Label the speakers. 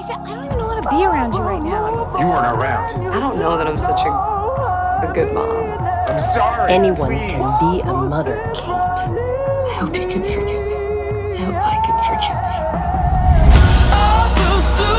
Speaker 1: I don't even know how to be around you right now.
Speaker 2: You weren't around.
Speaker 3: I don't know that I'm such a good mom.
Speaker 2: I'm sorry.
Speaker 1: Anyone
Speaker 2: please.
Speaker 1: can be a mother, Kate.
Speaker 3: I hope you can forgive me. I hope I can forgive me.